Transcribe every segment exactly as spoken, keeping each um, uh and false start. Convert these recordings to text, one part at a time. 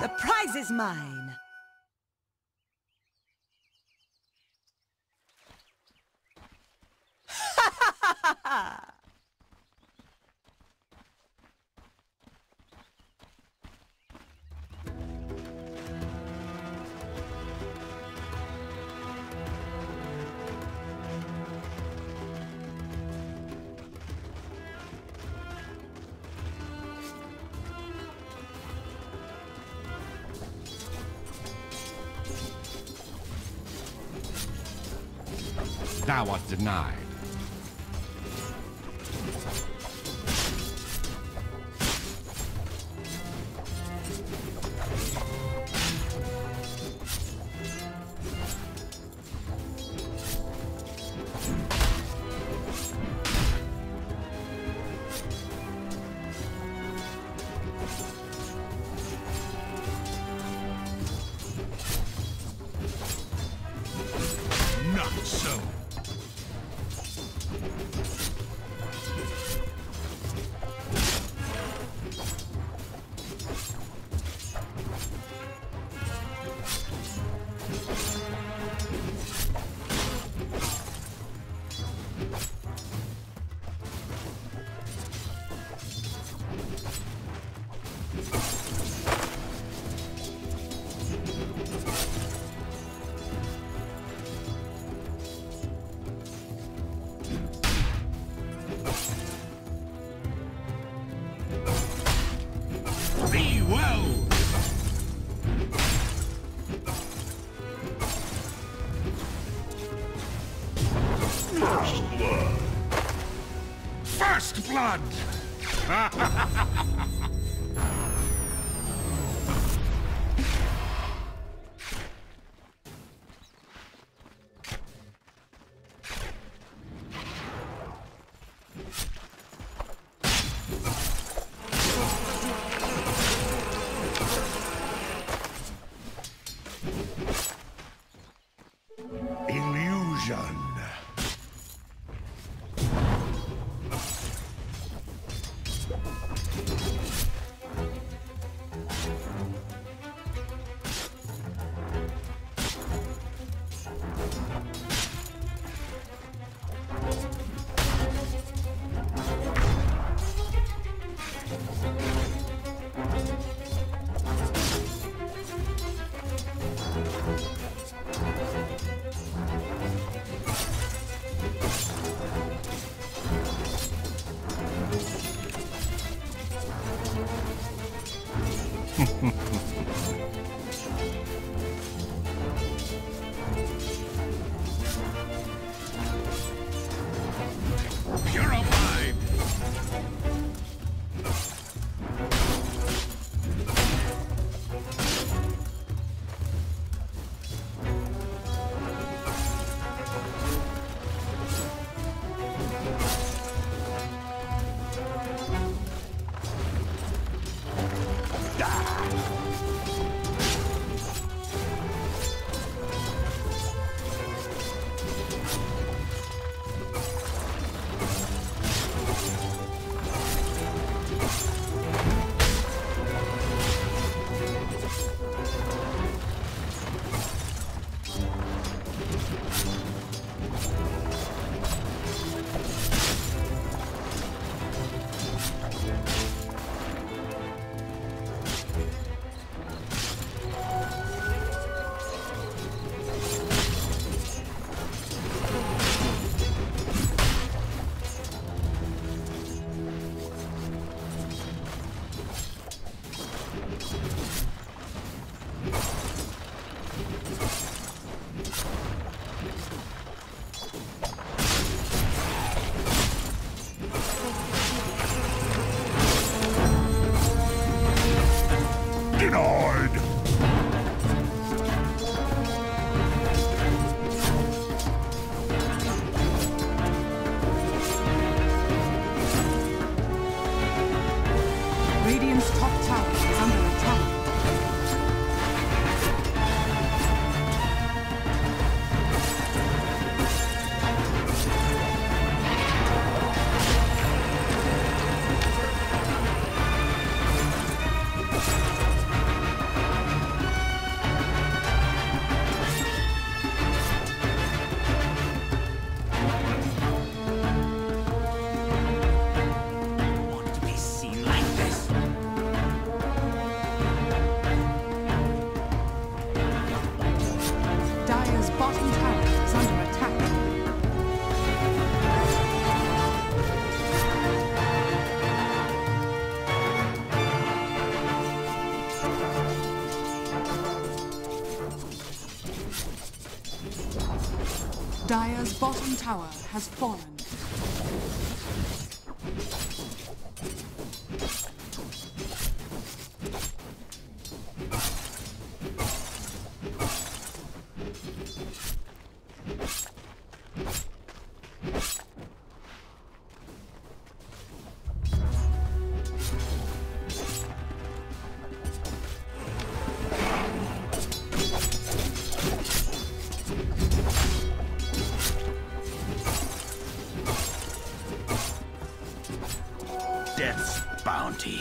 The prize is mine. Ha ha ha ha ha! Thou art denied. Not so. Be well! First blood! First blood! Illusion. Purified. Denied! Radiant's top tower is under attack. Dire's bottom tower has fallen. Death's bounty.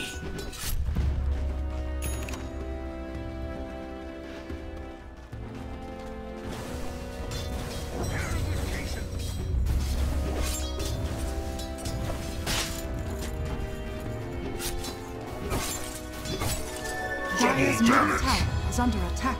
Dire's middle tower is under attack.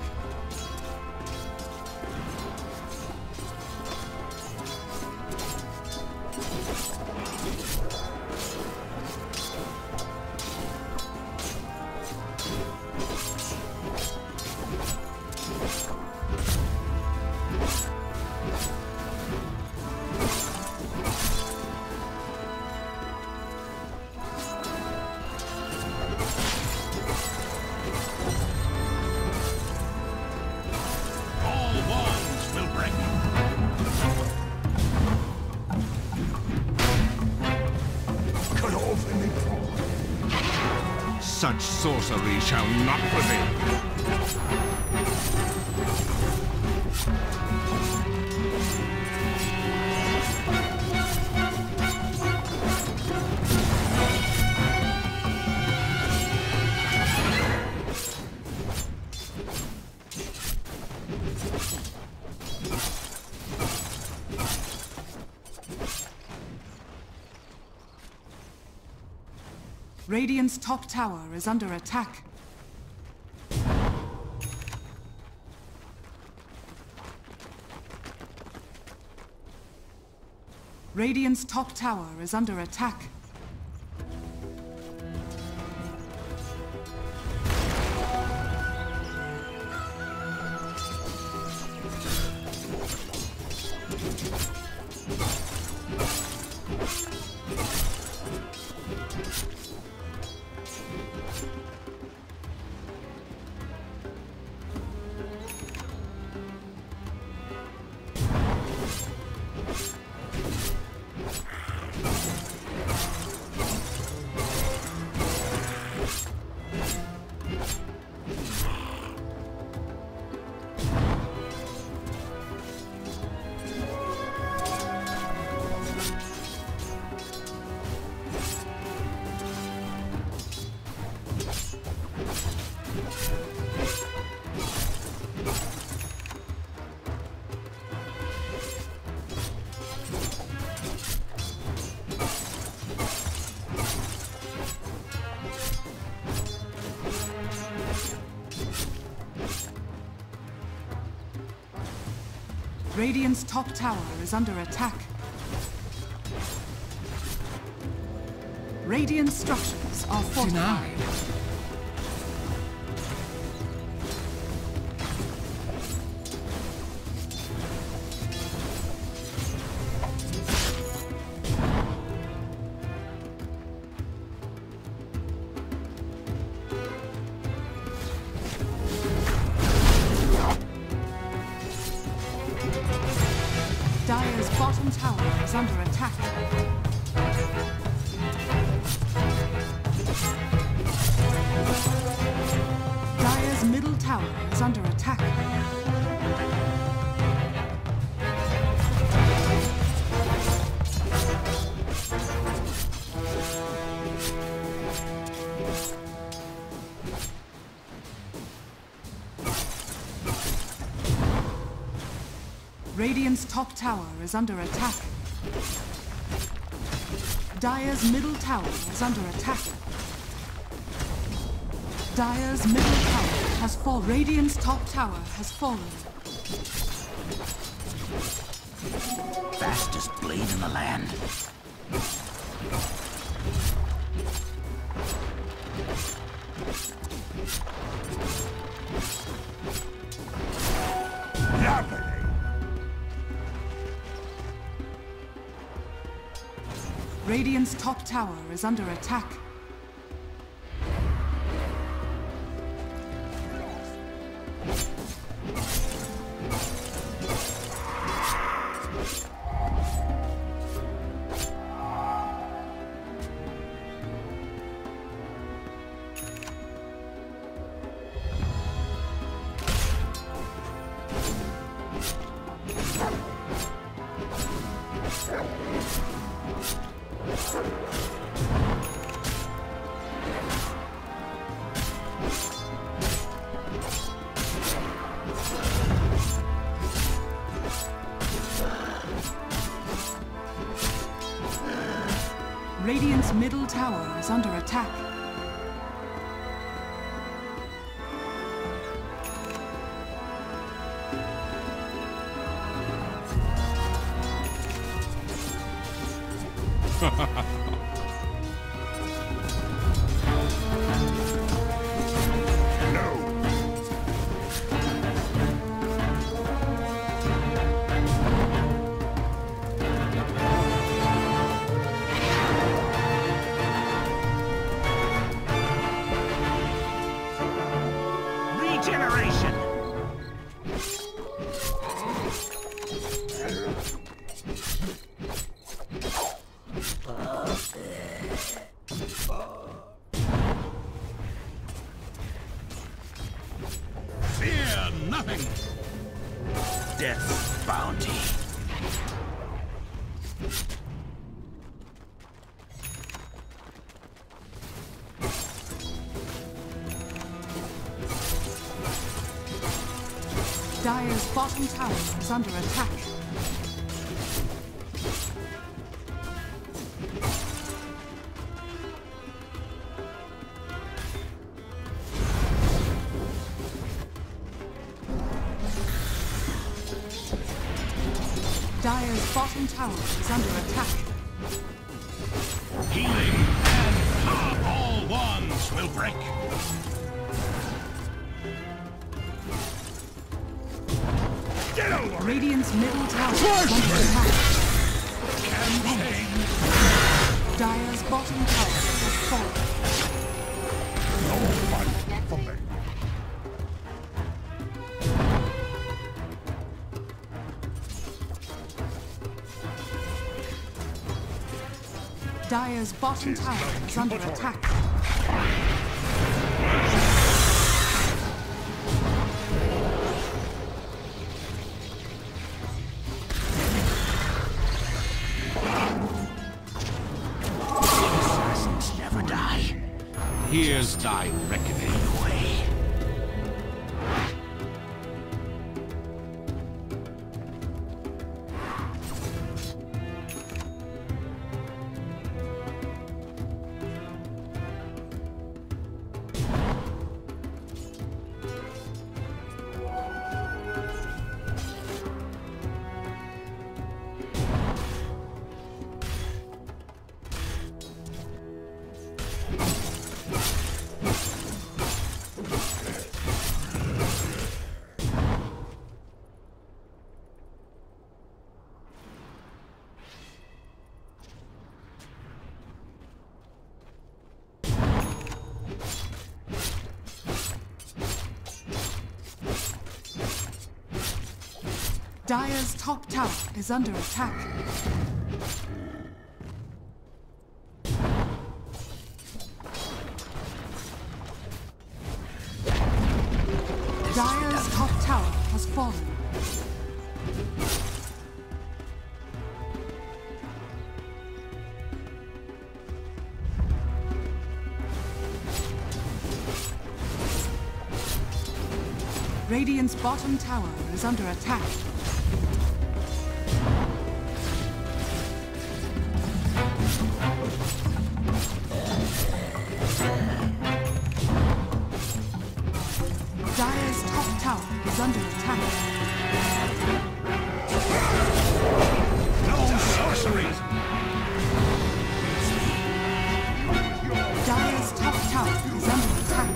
Such sorcery shall not prevail. Radiant's top tower is under attack. Radiant's top tower is under attack. Radiant's top tower is under attack. Radiant structures are fortified. Dire's bottom tower is under attack. Dire's middle tower is under attack. Radiant's top tower is under attack. Dire's middle tower is under attack. Dire's middle tower has fallen. Radiant's top tower has fallen. Fastest blade in the land. Radiant's top tower is under attack. Radiant's middle tower is under attack. Regeneration! Fear nothing! Death's bounty. Dire's bottom tower is under attack. Dire's bottom tower is under attack. Healing and half all wands will break. Get over it! Radiant's middle tower is under attack. Campaign! Dire's bottom tower has fallen. No one for me. Dire's bottom tower is under attack. Assassins never die. Here's thy reckoning. Away. Dire's top tower is under attack. Dire's top tower has fallen. Radiant's bottom tower is under attack. Dire's top tower is under attack. No sorceries! Dire's top tower is under attack.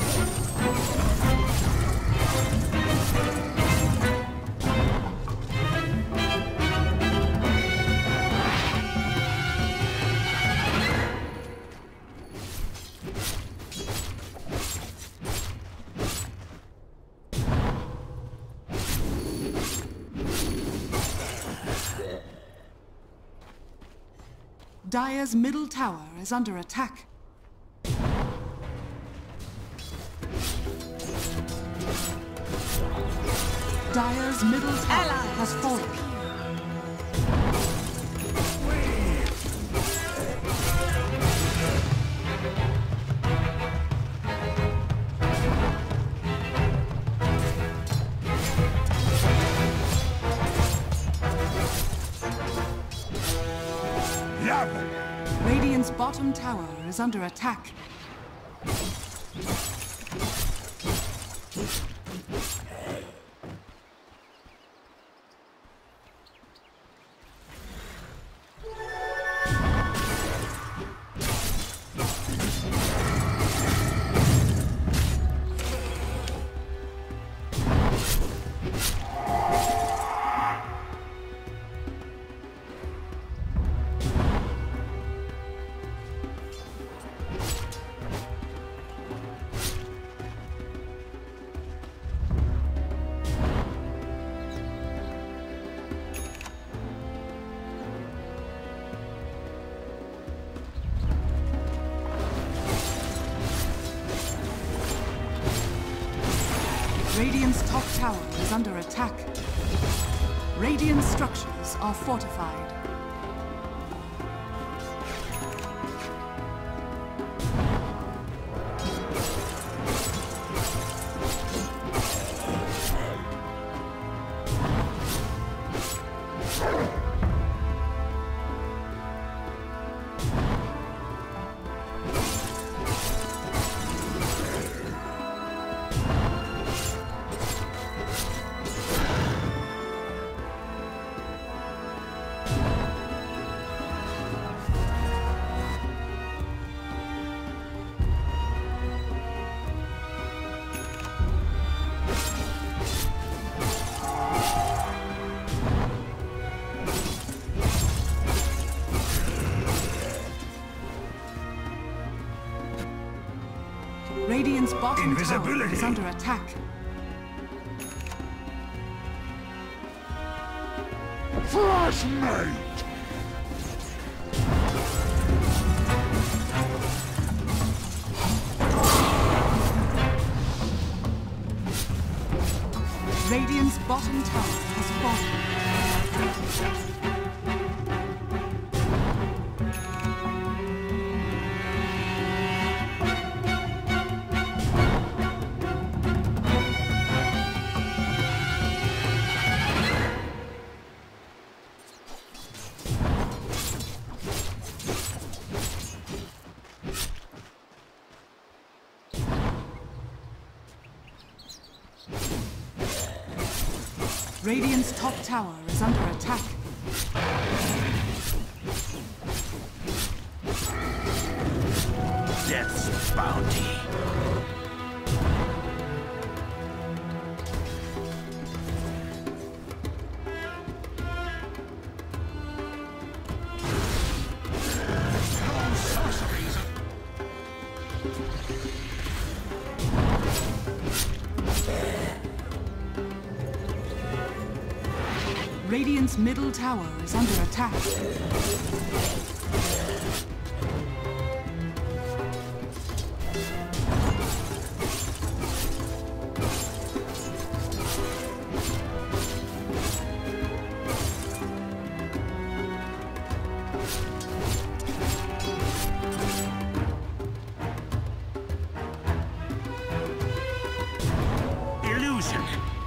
Dire's middle tower is under attack. Dire's middle tower has fallen. Radiant's bottom tower is under attack. Radiant's top tower is under attack. Radiant structures are fortified. Radiant's bottom tower is under attack. Flash mate! Radiant's bottom tower has fallen. Radiant's top tower is under attack. Death's bounty. Radiant's middle tower is under attack. Illusion.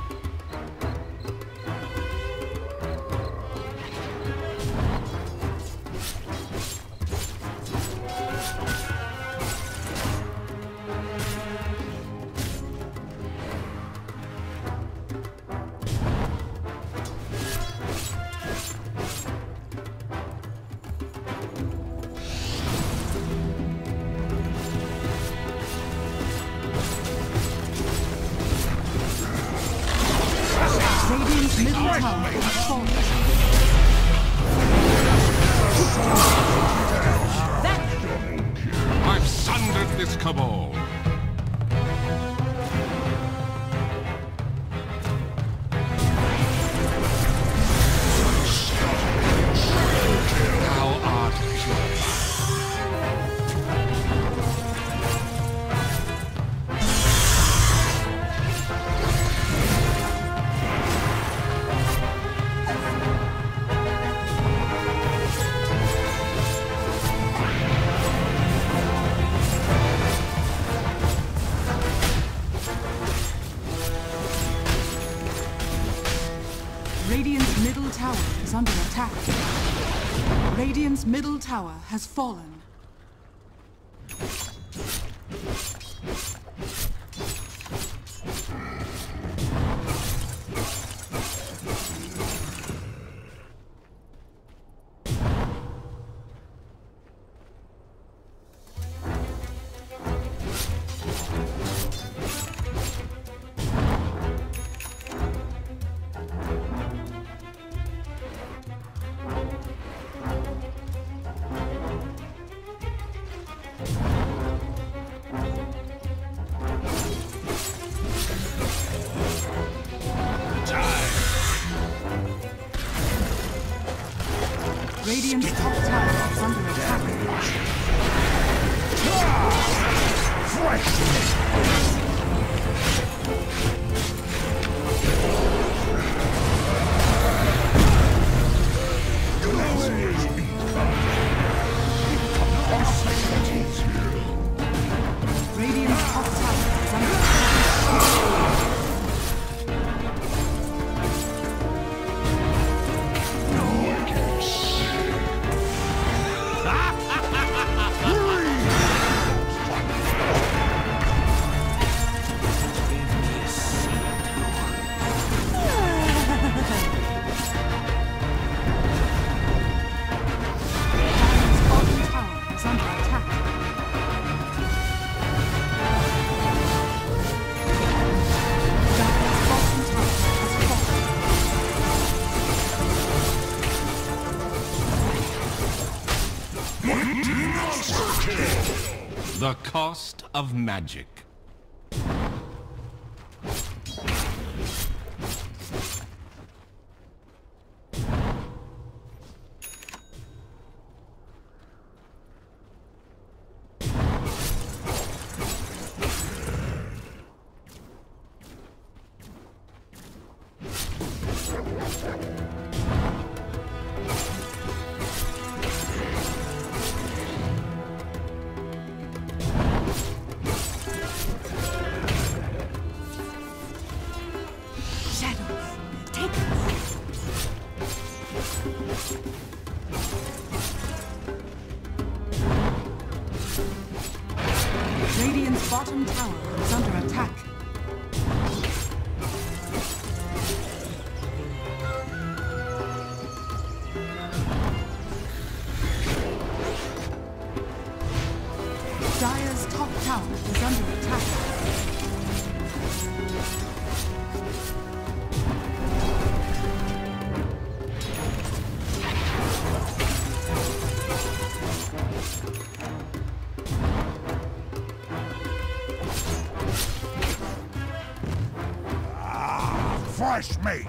Radiant's middle tower has fallen. I've sundered this cabal. Thou art pure. Radiant's middle tower is under attack. Radiant's middle tower has fallen. Radiant's top tower is under attack. Radiant's top tower is under attack. The cost of magic. Radiant's bottom tower is under attack. Dire's top tower is under attack. Fresh meat!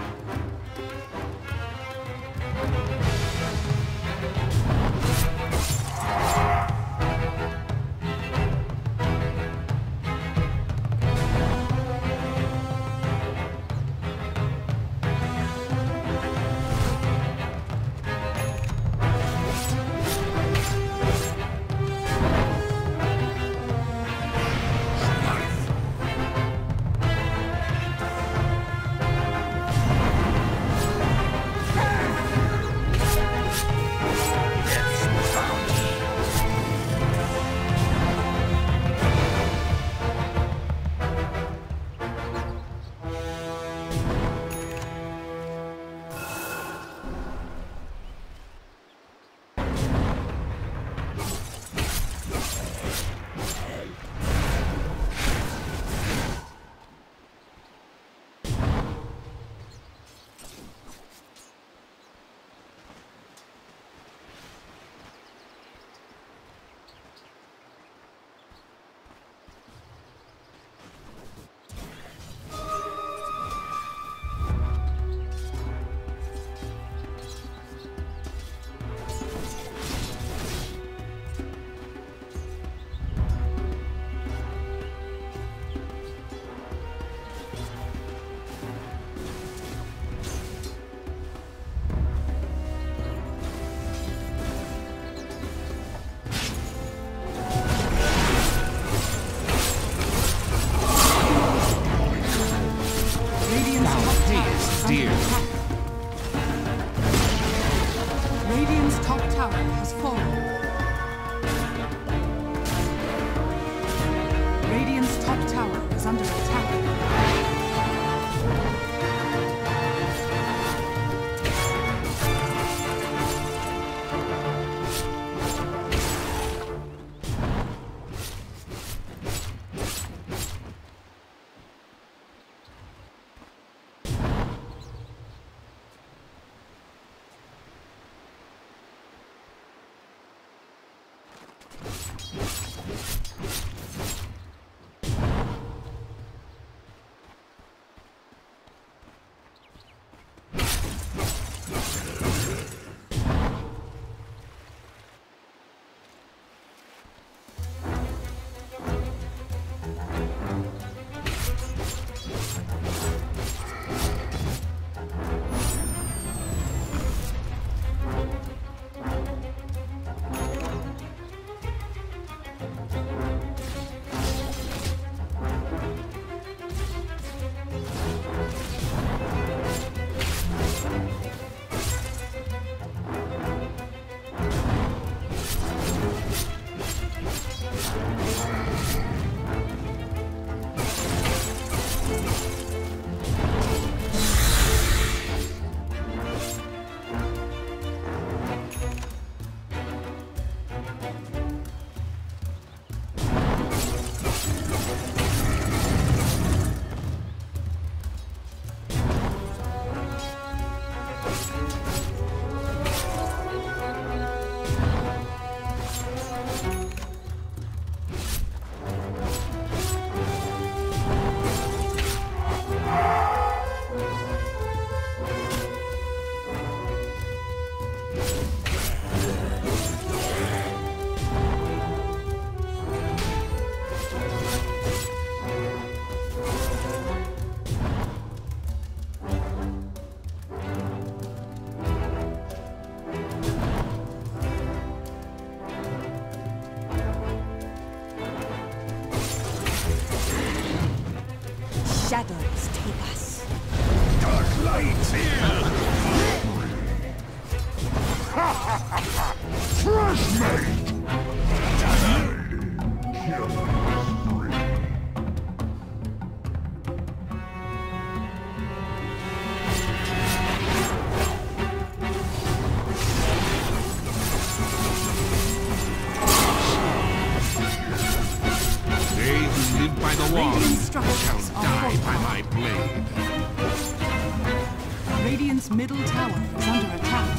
tower has fallen. Radiant's top tower is under attack. Shadows take us. Dark lights here! Fresh mate! They who live by the wall Radiant structures shall are die by fortified. my blade. Radiant's middle tower is under attack.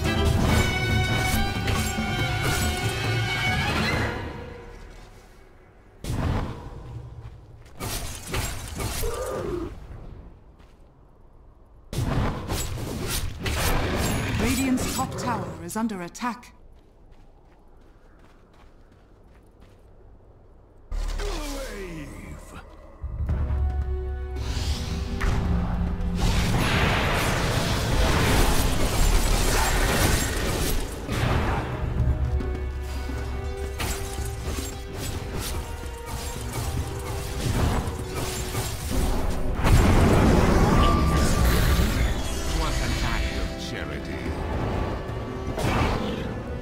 Radiant's top tower is under attack. What an act of charity.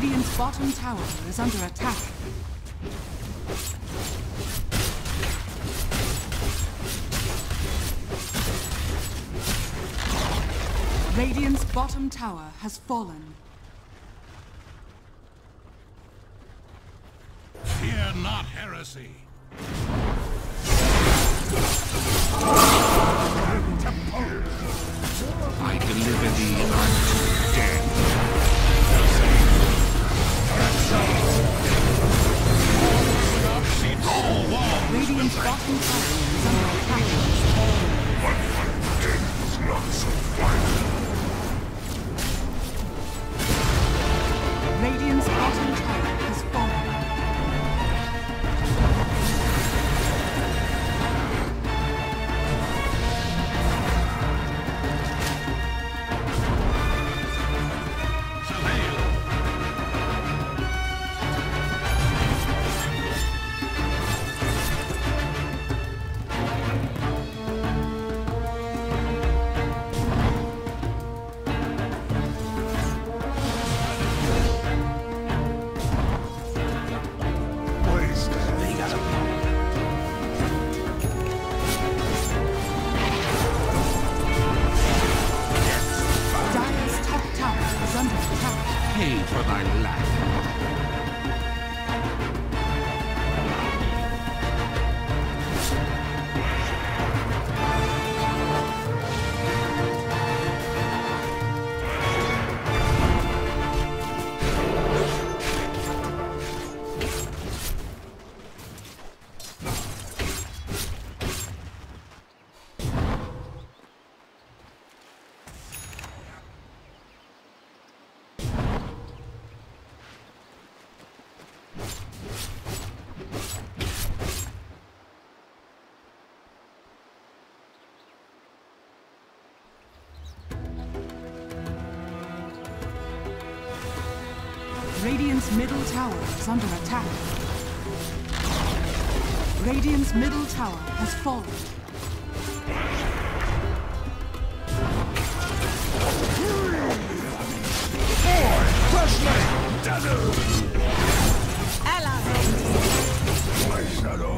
Radiant's bottom tower is under attack. Radiant's bottom tower has fallen. Fear not heresy. I deliver thee unto death. Radiant's bottom tower is under attack. But my death is not so violent. Radiant's bottom tower has fallen. Pay for thy lack. Radiant's middle tower is under attack. Radiant's middle tower has fallen. My shadow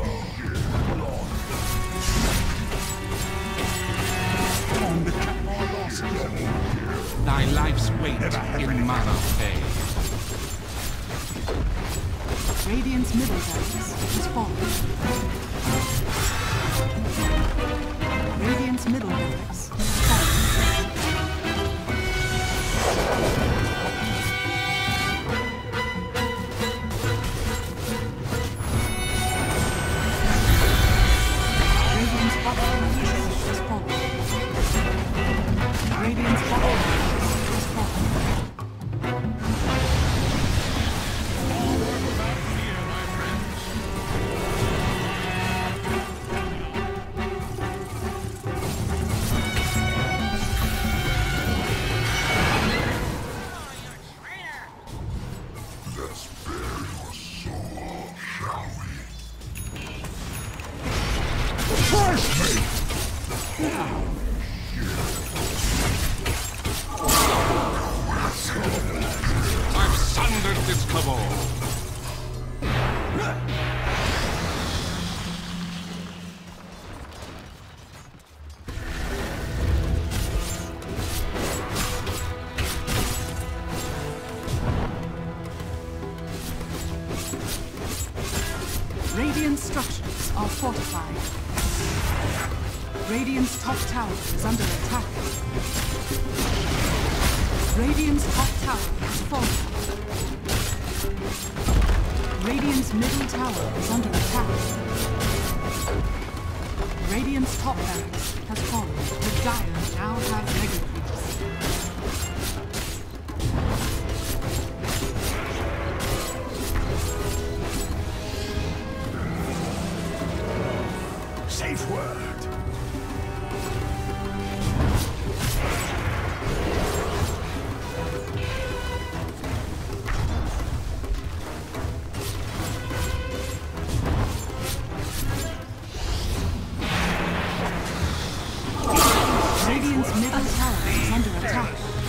Thy life's weight in mana pay. Radiant's middle barracks has fallen. Radiant's middle barracks has fallen. Radiant's bottom barracks has fallen. Radiant's bottom barracks has fallen. I've sundered this cabal. Radiant structures are fortified. Radiant's top tower is under attack. Radiant's top tower has fallen. Radiant's middle tower is under attack. Radiant's top barracks has fallen. The Dire now have mega creeps. safe word. Radiant's middle tower is under attack.